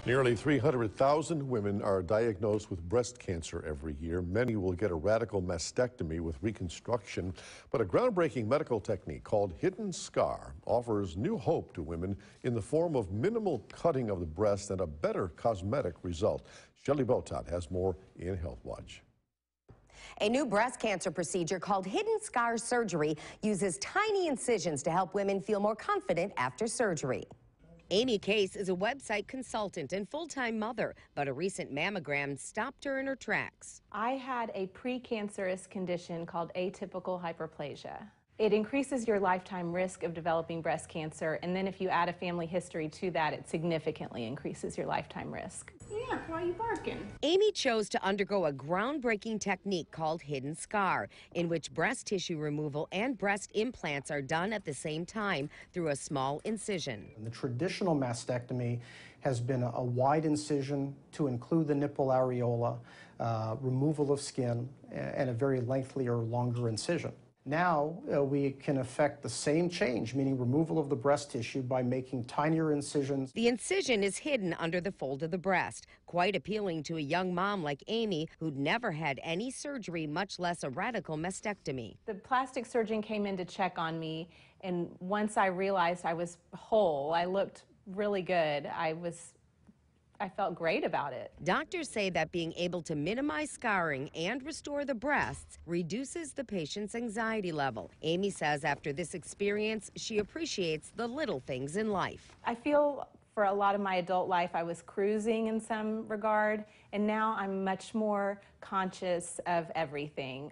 Nearly 300,000 women are diagnosed with breast cancer every year. Many will get a radical mastectomy with reconstruction, but a groundbreaking medical technique called hidden scar offers new hope to women in the form of minimal cutting of the breast and a better cosmetic result. Shelley Botat has more in HealthWatch. A new breast cancer procedure called hidden scar surgery uses tiny incisions to help women feel more confident after surgery. Amy Case is a website consultant and full-time mother, but a recent mammogram stopped her in her tracks. I had a precancerous condition called atypical hyperplasia. It increases your lifetime risk of developing breast cancer, and then if you add a family history to that, it significantly increases your lifetime risk. Yeah, why are you barking? Amy chose to undergo a groundbreaking technique called hidden scar, in which breast tissue removal and breast implants are done at the same time through a small incision. The traditional mastectomy has been a wide incision to include the nipple areola, removal of skin, and a very lengthy or longer incision. Now we can effect the same change, meaning removal of the breast tissue by making tinier incisions. The incision is hidden under the fold of the breast, quite appealing to a young mom like Amy who'd never had any surgery, much less a radical mastectomy. The plastic surgeon came in to check on me, and once I realized I was whole, I looked really good. I felt great about it. Doctors say that being able to minimize scarring and restore the breasts reduces the patient's anxiety level. Amy says after this experience, she appreciates the little things in life. I feel for a lot of my adult life I was cruising in some regard, and now I'm much more conscious of everything.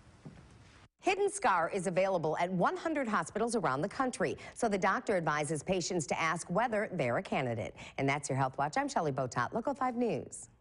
Hidden scar is available at 100 hospitals around the country, so the doctor advises patients to ask whether they're a candidate. And that's your Health Watch. I'm Shelley Botat, Local 5 News.